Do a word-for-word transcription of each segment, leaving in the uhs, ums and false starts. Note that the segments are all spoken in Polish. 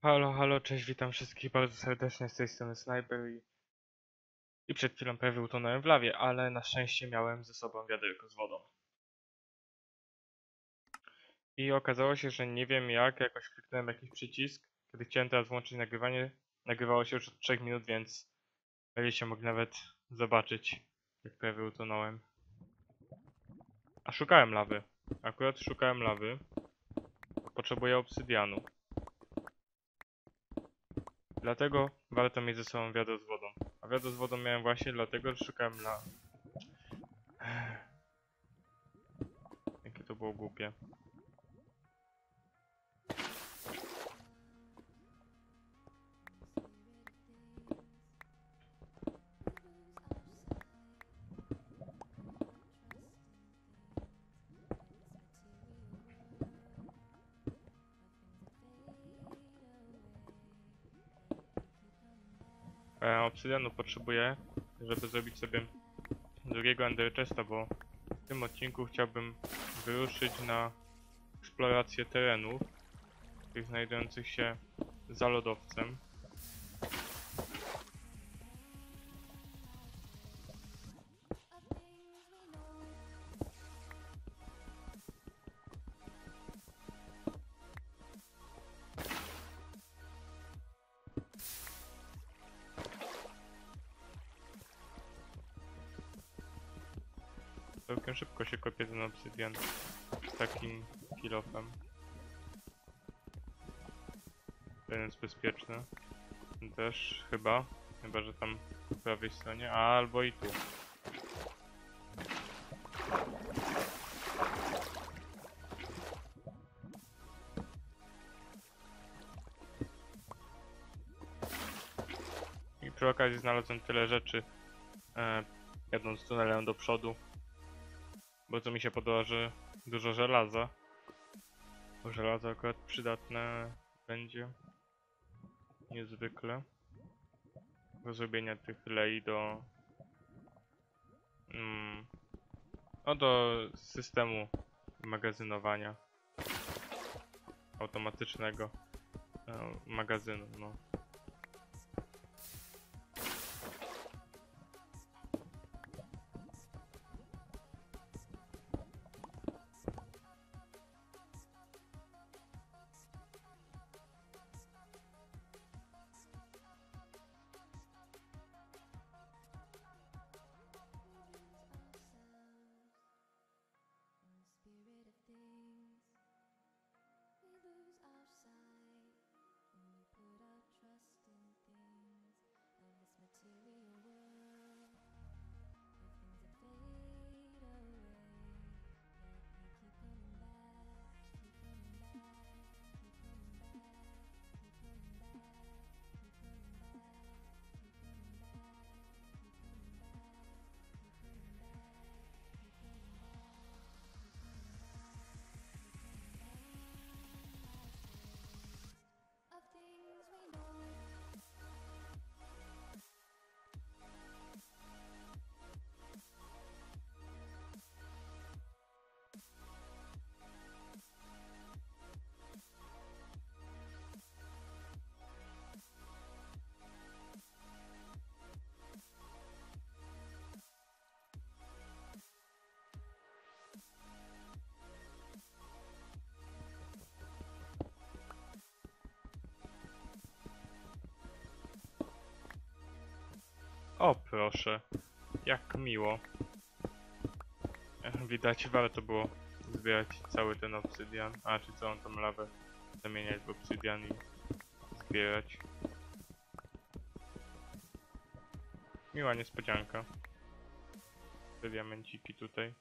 Halo, halo, cześć, witam wszystkich bardzo serdecznie z tej strony Sniper i, i przed chwilą prawie utonąłem w lawie, ale na szczęście miałem ze sobą wiaderko z wodą. I okazało się, że nie wiem jak, jakoś kliknąłem jakiś przycisk, kiedy chciałem teraz włączyć nagrywanie, nagrywało się już od trzech minut, więc będziecie mogli nawet zobaczyć, jak prawie utonąłem. A szukałem lawy, akurat szukałem lawy, potrzebuję obsydianu. Dlatego warto mieć ze sobą wiadro z wodą. A wiadro z wodą miałem właśnie dlatego, że szukałem lawy. Jakie to było głupie. E, obsydianu potrzebuję, żeby zrobić sobie drugiego Ender Chesta, bo w tym odcinku chciałbym wyruszyć na eksplorację terenów, tych znajdujących się za lodowcem. Całkiem szybko się kopie ten obsydian z takim kilofem. Ten jest bezpieczny. Ten też chyba, chyba że tam po prawej stronie, a albo i tu. I przy okazji znalazłem tyle rzeczy, e, jadąc tunelem do przodu. Bardzo mi się podoba, że dużo żelaza. Bo żelazo akurat przydatne będzie niezwykle do zrobienia tych lei do mm, no do systemu magazynowania automatycznego e, magazynu, no. O proszę, jak miło. E, Widać, warto było zbierać cały ten obsydian, a czy całą tą lawę zamieniać w obsydian i zbierać. Miła niespodzianka. Te diamenciki tutaj.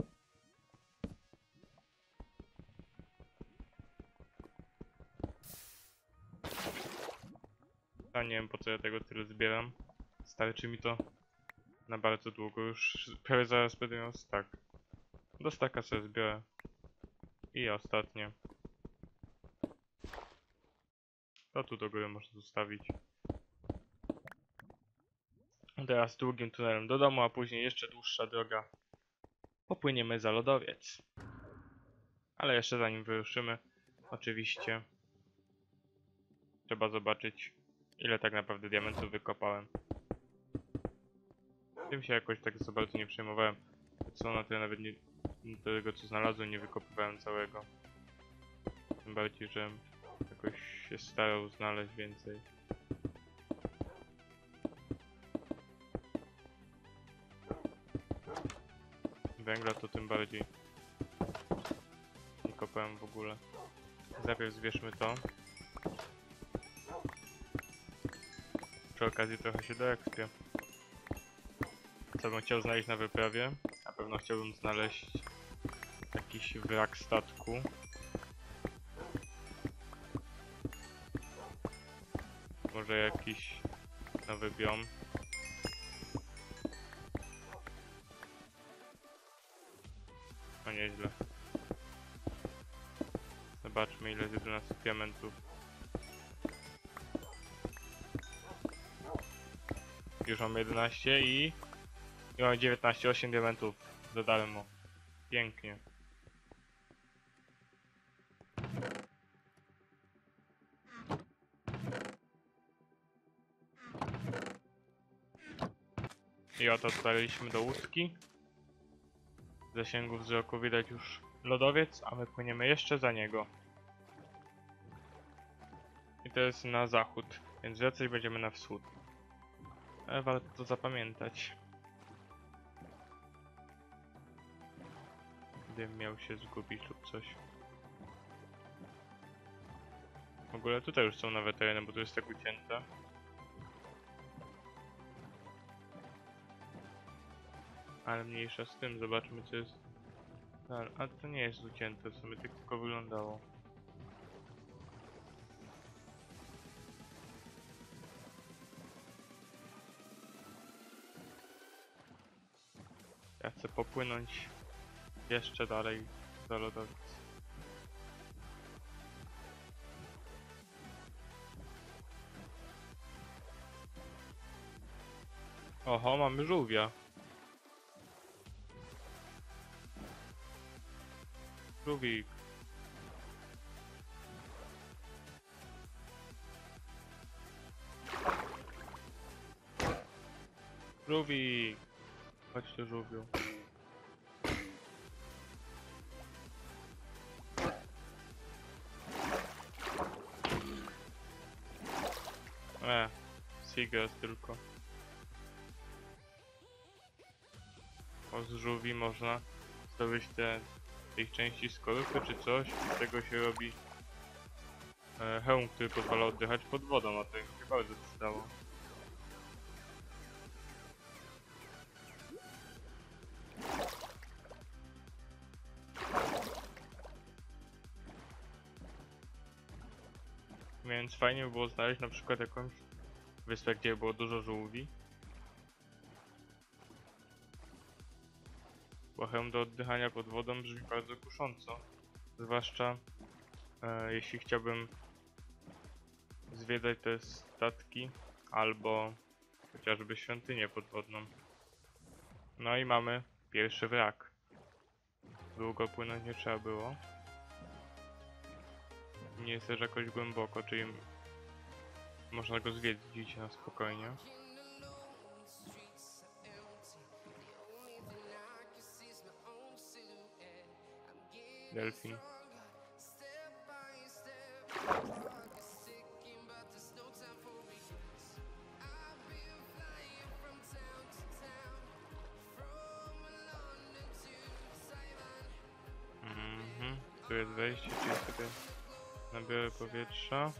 A nie wiem po co ja tego tyle zbieram. Starczy mi to na bardzo długo. Już prawie zaraz będę miał stack. Do stacka sobie zbiorę. I ostatnie. To tu do góry można zostawić. Teraz długim tunelem do domu, a później jeszcze dłuższa droga. Popłyniemy za lodowiec. Ale jeszcze zanim wyruszymy, oczywiście Trzeba zobaczyć, ile tak naprawdę diamentów wykopałem. Tym się jakoś tak za bardzo nie przejmowałem. Co na tyle nawet nie... tego co znalazłem nie wykopywałem całego. Tym bardziej, że jakoś się starał znaleźć więcej. Węgla to tym bardziej nie kopałem w ogóle. Najpierw zbierzmy to. Przy okazji trochę się doekspię. Co bym chciał znaleźć na wyprawie? Na pewno chciałbym znaleźć jakiś wrak statku. Może jakiś nowy biom. No nieźle. Zobaczmy ile z jedenastu diamentów. Już mam jedenaście i... I mam dziewiętnaście, osiem diamentów. Dodałem mu. Pięknie. I oto dotarliśmy do łódki. W zasięgu wzroku widać już lodowiec, a my płyniemy jeszcze za niego. I to jest na zachód, więc wracać będziemy na wschód. Ale warto to zapamiętać. Gdybym miał się zgubić lub coś. W ogóle tutaj już są nowe tereny, bo tu jest tak ucięte. Ale mniejsza z tym, zobaczmy co jest. A to nie jest ucięte, w sumie tak tylko wyglądało. Ja chcę popłynąć jeszcze dalej do lodowic. Oho, mamy żółwia. Żółwik. Żółwik. Chodź tu żółwiu. E, Seagrass tylko. O, z żółwi można zdobyć te ich części skorupy czy coś. Z tego się robi e, hełm, który pozwala oddychać pod wodą, a to im się bardzo przydało. Więc fajnie by było znaleźć na przykład jakąś wyspę, gdzie było dużo żółwi. Bo hełm do oddychania pod wodą brzmi bardzo kusząco. Zwłaszcza e, jeśli chciałbym zwiedzać te statki albo chociażby świątynię podwodną. No i mamy pierwszy wrak. Długo płynąć nie trzeba było. Nie jest też jakoś głęboko, czyli można go zwiedzić na spokojnie. Delfin. Mhm. Tu jest wejście, czyli sobie nabiorę powietrza.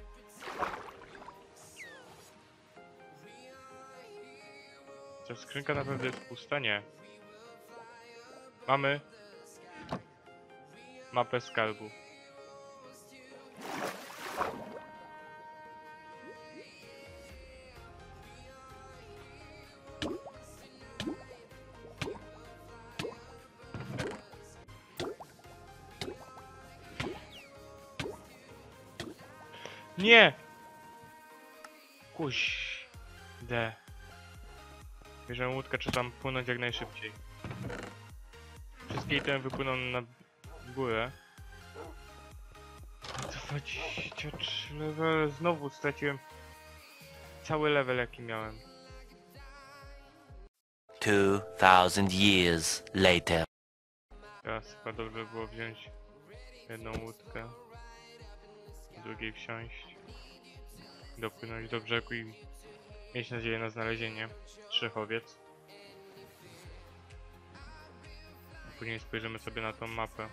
Ta skrzynka naprawdę jest pusta? Nie. Mamy mapę skarbu. Nie! Kuźde. Bierzemy łódkę, czy tam płynąć jak najszybciej. Wszystkie itemy wypłyną na górę. To dwadzieścia trzy level. Znowu straciłem cały level jaki miałem. Two thousand years later. Teraz chyba dobrze było wziąć jedną łódkę, drugiej wsiąść, dopłynąć do brzegu i mieć nadzieję na znalezienie trzech owiec. Później spojrzymy sobie na tą mapę.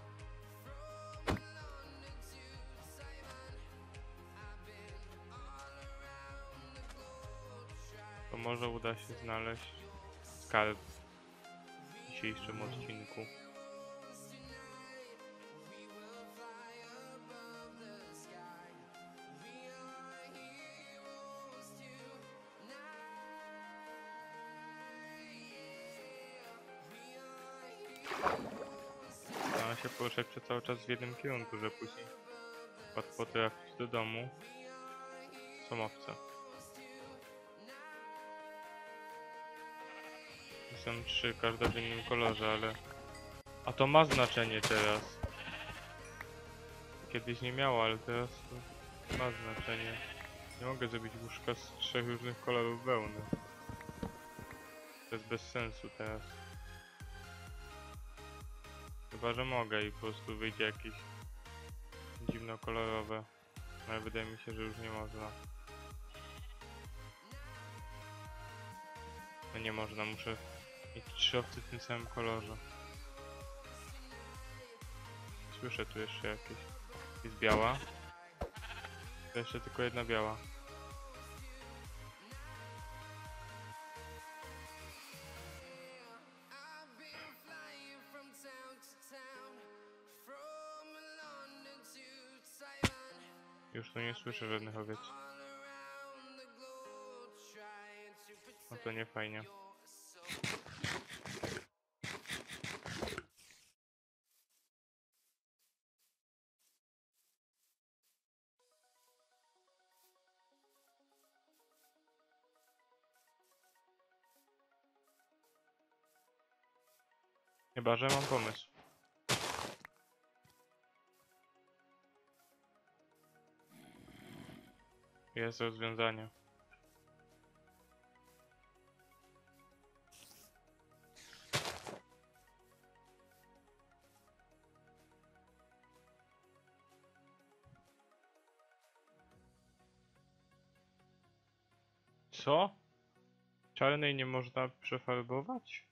To może uda się znaleźć skarb w dzisiejszym odcinku. Staram się poruszać przez cały czas w jednym kierunku, że później łatwo trafić do domu. Są owce. I są trzy, każda w innym kolorze, ale... A to ma znaczenie teraz. Kiedyś nie miało, ale teraz to ma znaczenie. Nie mogę zrobić łóżka z trzech różnych kolorów wełny. To jest bez sensu teraz. Chyba, że mogę i po prostu wyjdzie jakieś dziwnokolorowe. Ale wydaje mi się, że już nie można. No nie można, muszę mieć trzy owce w tym samym kolorze. Słyszę tu jeszcze jakieś. Jest biała. To jeszcze tylko jedna biała. Już tu nie słyszę żadnych owiec. No to nie fajnie. Chyba, że mam pomysł. Jest rozwiązanie. Co? Czarnej nie można przefarbować?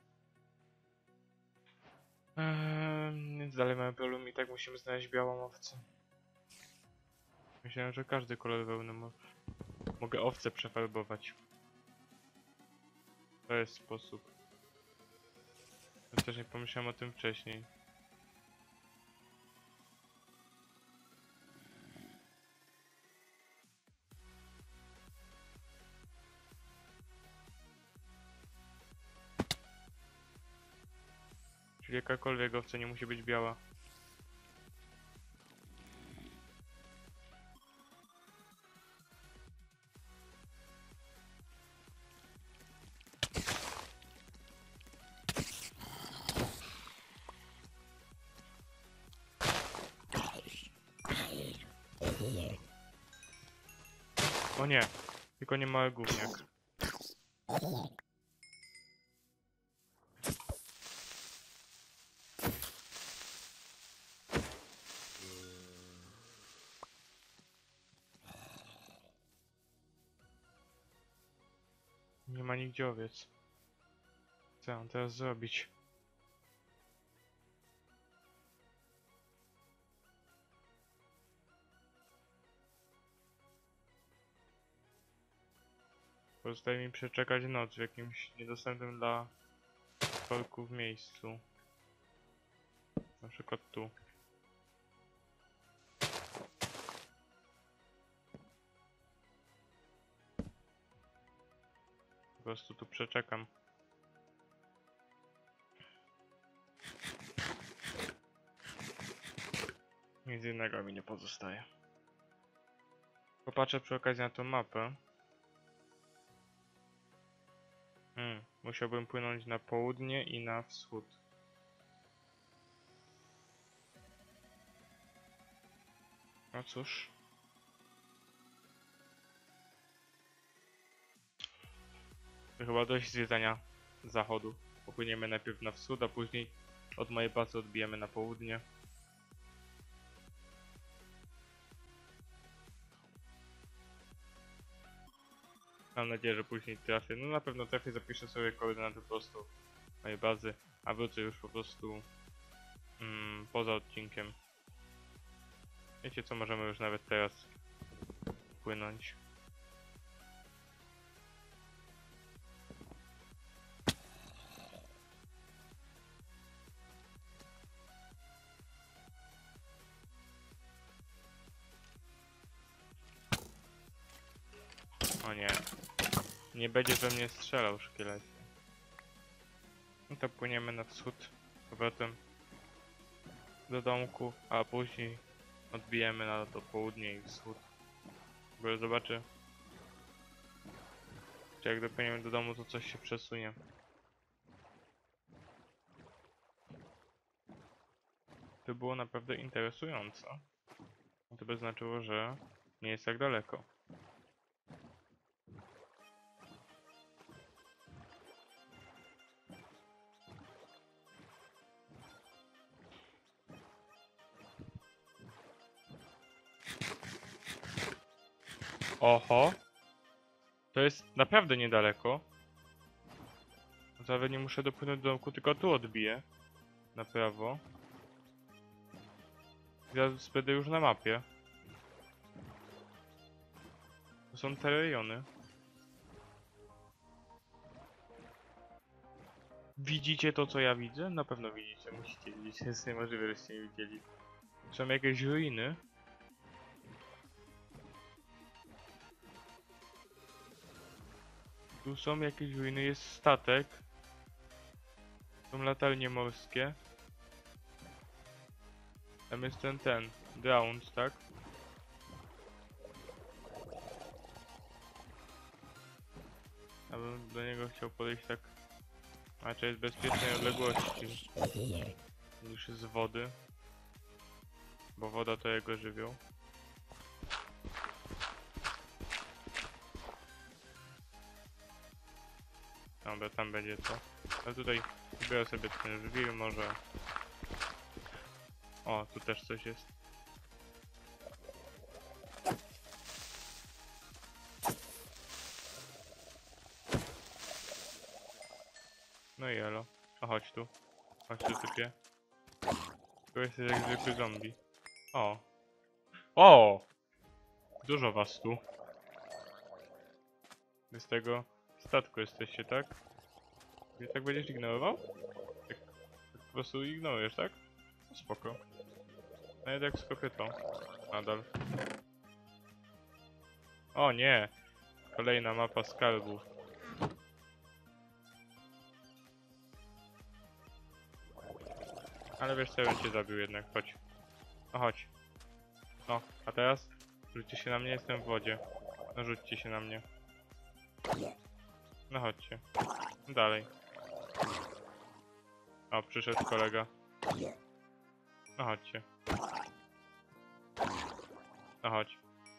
Eee, więc dalej mamy problem i tak musimy znaleźć białą owcę. Myślałem, że każdy kolor wełny mo mogę owcę przefarbować. To jest sposób. Ja też nie pomyślałem o tym wcześniej. Czyli jakakolwiek owca nie musi być biała. O nie, tylko nie mały gówniak. Nie ma nigdzie owiec. Co mam teraz zrobić? Pozostaje mi przeczekać noc w jakimś niedostępnym dla orków miejscu. Na przykład tu. Po prostu tu przeczekam. Nic innego mi nie pozostaje. Popatrzę przy okazji na tą mapę. Hmm, musiałbym płynąć na południe i na wschód. No cóż. To chyba dość zwiedzania zachodu. Popłyniemy najpierw na wschód, a później od mojej bazy odbijemy na południe. Mam nadzieję, że później trafię. No na pewno trafię, zapiszę sobie koordynaty po prostu mojej bazy, a wrócę już po prostu mm, poza odcinkiem. Wiecie co, możemy już nawet teraz płynąć. O nie. Nie będzie we mnie strzelał szkielecie. No to płyniemy na wschód z powrotem do domku, a później odbijemy na to południe i wschód. Bo zobaczę, czy jak dopłyniemy do domu, to coś się przesunie. To było naprawdę interesujące. To by znaczyło, że nie jest tak daleko. Oho! To jest naprawdę niedaleko. Nawet nie muszę dopłynąć do domku, tylko tu odbiję. Na prawo. Ja będę już na mapie. To są te rejony. Widzicie to, co ja widzę? Na pewno widzicie, musicie widzieć. Jest niemożliwe, żeście nie widzieli. Są jakieś ruiny. Tu są jakieś ruiny, jest statek. Są latarnie morskie. Tam jest ten, ten, Drowned, tak? Ja bym do niego chciał podejść tak, raczej z bezpiecznej odległości niż z wody. Bo woda to jego żywioł. Dobra, tam będzie to. Ale tutaj biorę sobie ten żwir, może... O, tu też coś jest. No i elo. O, chodź tu. Chodź tu, typie. Tu jesteś jak zwykły zombie. O. O! Dużo was tu. Z tego statku jesteście, tak? I tak będziesz ignorował? Tak, tak po prostu ignorujesz, tak? No spoko. No ja tak skopię to. Nadal. O nie! Kolejna mapa skarbów. Ale wiesz co, ja bym cię zabił jednak, chodź. No chodź. No, a teraz? Rzućcie się na mnie, jestem w wodzie. No rzućcie się na mnie. No chodźcie. Dalej. O, przyszedł kolega. No chodźcie. No chodź.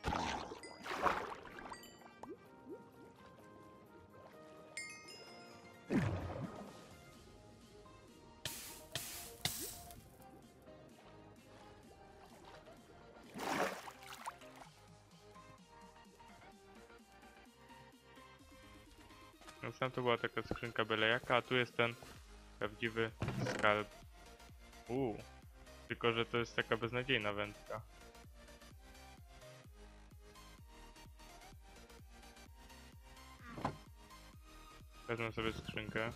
No tam to była taka skrzynka byle jaka, a tu jest ten prawdziwy skarb. Uuu. Tylko, że to jest taka beznadziejna wędka. Wezmę sobie skrzynkę.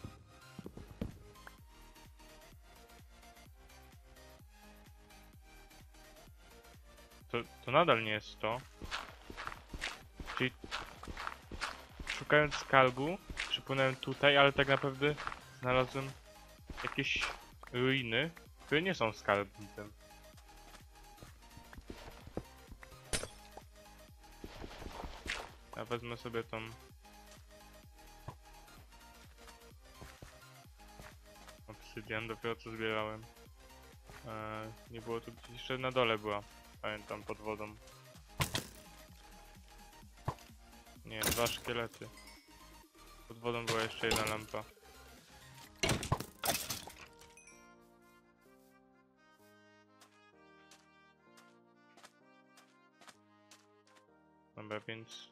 To, to nadal nie jest to. Czyli szukając skarbu, przypłynąłem tutaj, ale tak naprawdę znalazłem jakieś ruiny, które nie są skarbnicem. Ja wezmę sobie tą... Obsydian, dopiero co zbierałem. Eee, nie było tu, jeszcze na dole była. pamiętam, pod wodą. Nie, dwa szkielety. Pod wodą była jeszcze jedna lampa. Dobra, więc...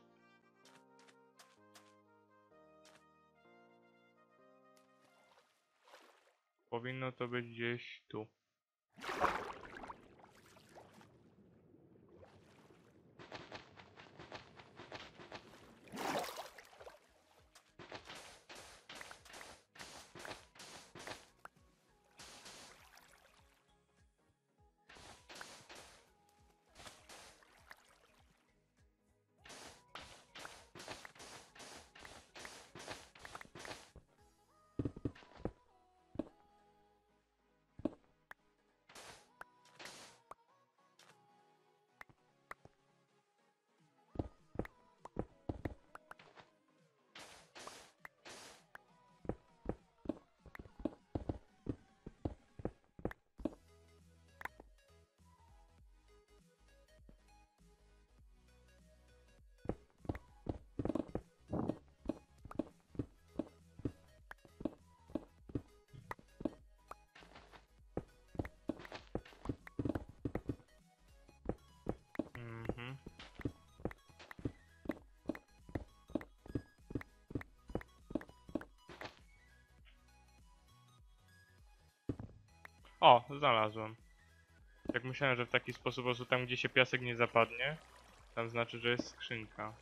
powinno to być gdzieś tu. Mhm. O, znalazłem. Jak myślałem, że w taki sposób, po prostu tam gdzie się piasek nie zapadnie, tam znaczy, że jest skrzynka.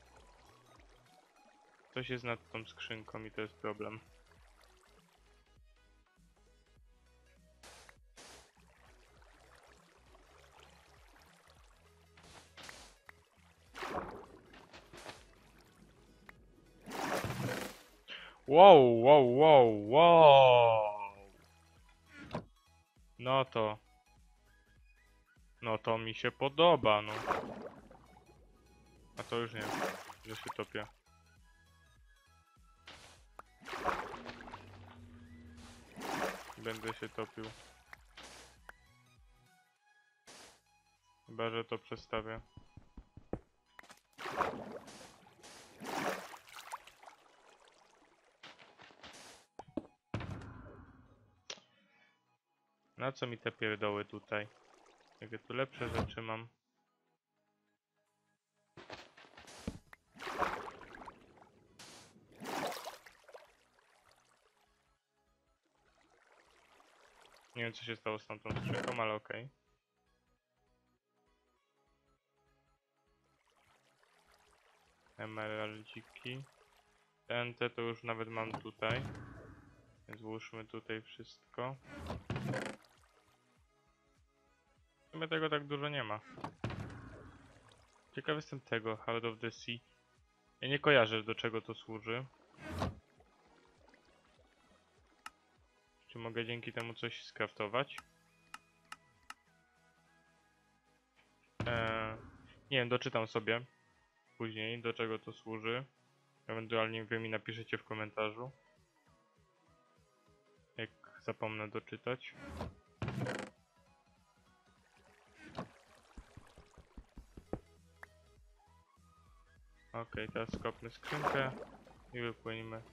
Coś jest nad tą skrzynką i to jest problem. Wow, wow, wow, wow! No to... No to mi się podoba, no. A to już nie, że się topię. Będę się topił. Chyba, że to przestawię. Na co mi te pierdoły tutaj? Jakie tu lepsze rzeczy mam? Nie wiem, co się stało z tamtą skrzynką, ale okej. Emeraldziki. Ten, te to już nawet mam tutaj. Więc włóżmy tutaj wszystko. W sumie tego tak dużo nie ma. Ciekawy jestem tego, Heart of the Sea. Ja nie kojarzę, do czego to służy. Czy mogę dzięki temu coś skraftować? Eee, nie wiem, doczytam sobie później, do czego to służy. Ewentualnie wy mi napiszecie w komentarzu, jak zapomnę doczytać. Ok, teraz skopmy skrzynkę i wypłyniemy.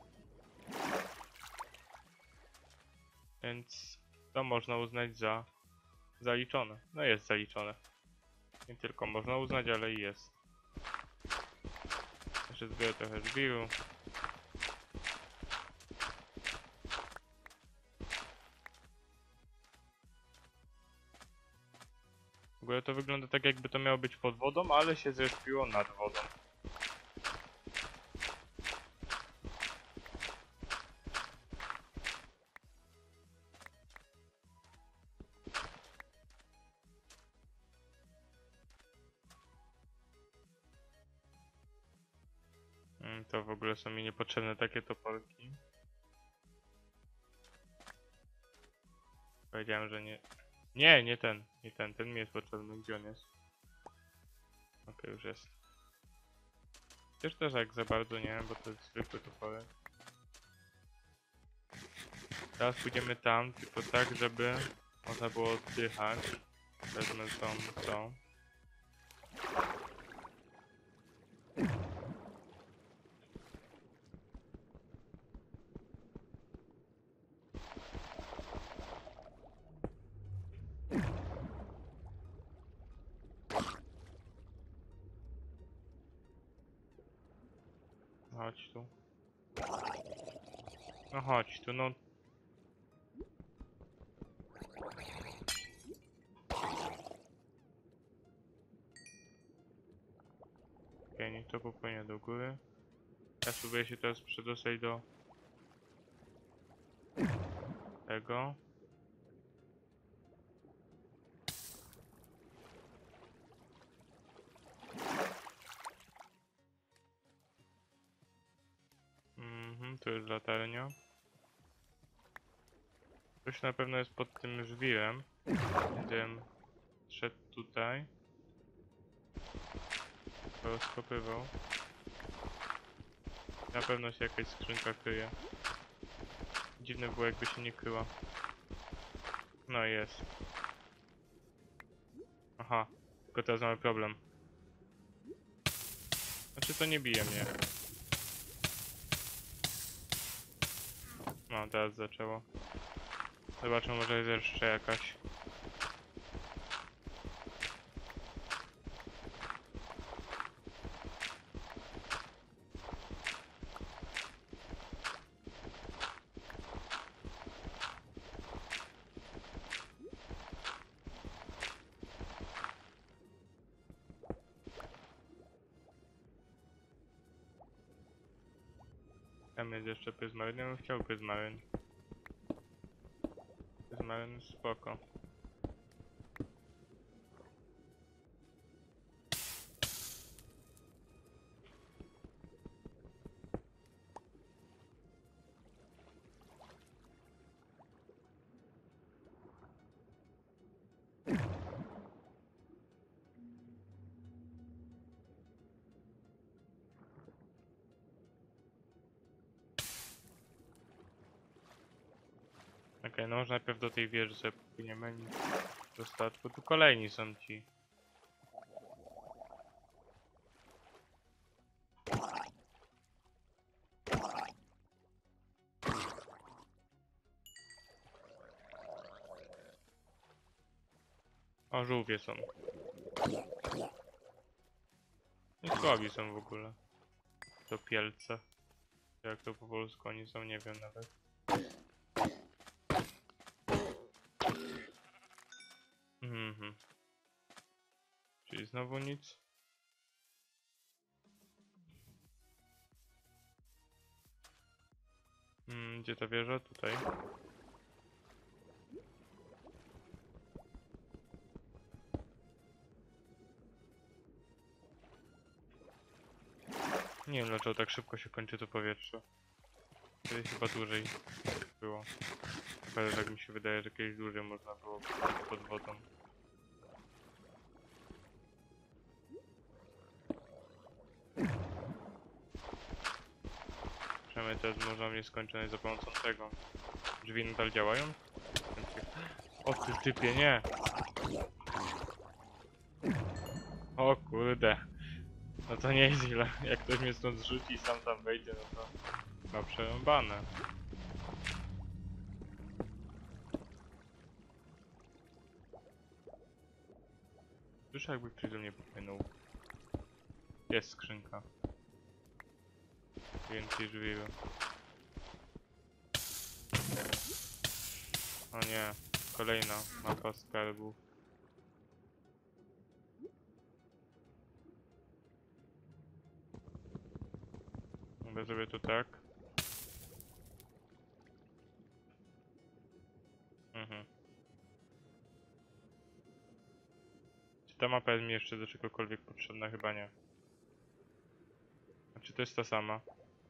Więc to można uznać za zaliczone. No jest zaliczone. Nie tylko można uznać, ale i jest. Jeszcze zbiorę trochę żwiru. W ogóle to wygląda tak, jakby to miało być pod wodą, ale się zrespiło nad wodą. Mm, To w ogóle są mi niepotrzebne takie toporki. Powiedziałem, że nie... Nie, nie ten. Nie ten. Ten mi jest potrzebny. Gdzie on jest? Okej, już jest. Też też jak za bardzo nie wiem, bo to jest zwykły toporek. Teraz pójdziemy tam, tylko tak, żeby można było oddychać. Wezmę tą, tą. chodź tu. No chodź tu, no. Okej, niech to popłynie do góry. Ja spróbuję się teraz przedostać do tego. Mhm, tu jest latarnia. Coś na pewno jest pod tym żwirem. Gdybym szedł tutaj. To rozkopywał. Na pewno się jakaś skrzynka kryje. Dziwne było, jakby się nie kryła. No i jest. Aha, tylko teraz mamy problem. Znaczy to nie bije mnie. No, teraz zaczęło. Zobaczmy, może jest jeszcze jakaś. Tam jest jeszcze pryzmaryn. Ja bym chciał pryzmaryn. Pryzmaryn spoko. Okej, okay, no może najpierw do tej wieży sobie popłyniemy, nim do statku. Tu kolejni są ci. O, żółwie są. I słabi są w ogóle. To pielce. Jak to po polsku oni są, nie wiem nawet. Mhm. Czyli znowu nic. Mm, gdzie ta wieża? Tutaj. Nie wiem dlaczego tak szybko się kończy to powietrze. Kiedyś chyba dłużej było. Ale tak mi się wydaje, że kiedyś dłużej można było pod wodą. Przynajmniej teraz można w nieskończoność za pomocą tego. Drzwi nadal działają? O ty typie, nie! O kurde. No to nie jest źle. Jak ktoś mnie stąd zrzuci i sam tam wejdzie, no to ma przerąbane. Słyszę, jakby ktoś do mnie popłynął. Jest skrzynka. Więcej żwiru. O nie, kolejna mapa skarbów. Mogę sobie to tak. Mhm. Czy ta mapa jest mi jeszcze do czegokolwiek potrzebna? Chyba nie. A czy to jest ta sama?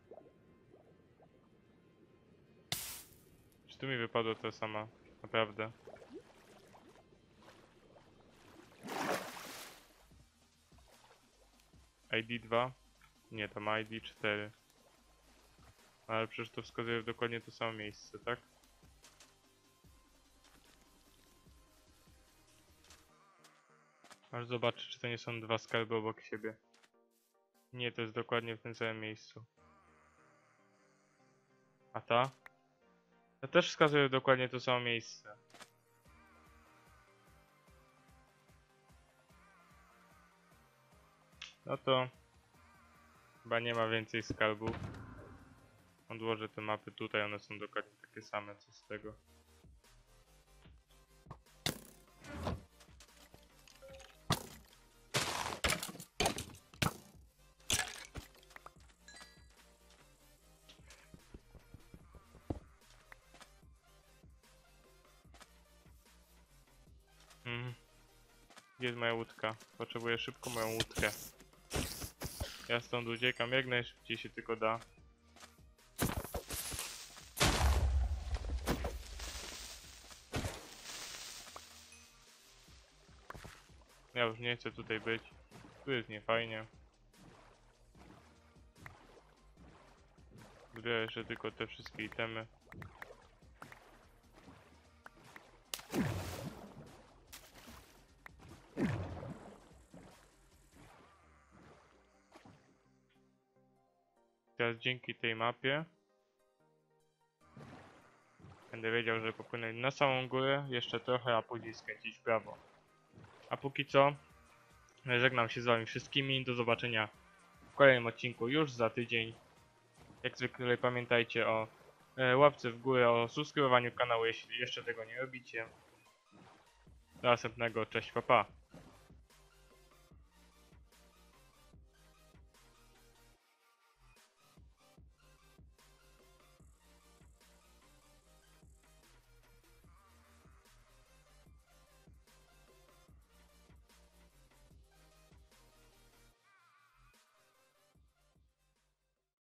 Czy tu mi wypadła ta sama? Naprawdę? I D dwa? Nie, to ma I D cztery. Ale przecież to wskazuje w dokładnie to samo miejsce, tak? Aż zobaczę, czy to nie są dwa skarby obok siebie. Nie, to jest dokładnie w tym samym miejscu. A ta? Ta też wskazuje dokładnie to samo miejsce. No to Chyba nie ma więcej skarbów. Odłożę te mapy tutaj, one są dokładnie takie same, co z tego. Mhm. Gdzie jest moja łódka? Potrzebuję szybko moją łódkę. Ja stąd uciekam jak najszybciej się tylko da. Ja już nie chcę tutaj być. Tu jest niefajnie. Zbiorę jeszcze tylko te wszystkie itemy. Teraz dzięki tej mapie będę wiedział, że popłynąć na samą górę, jeszcze trochę, a później skręcić w prawo. A póki co, żegnam się z wami wszystkimi, do zobaczenia w kolejnym odcinku już za tydzień. Jak zwykle pamiętajcie o e, łapce w górę, o subskrybowaniu kanału, jeśli jeszcze tego nie robicie. Do następnego, cześć, pa pa.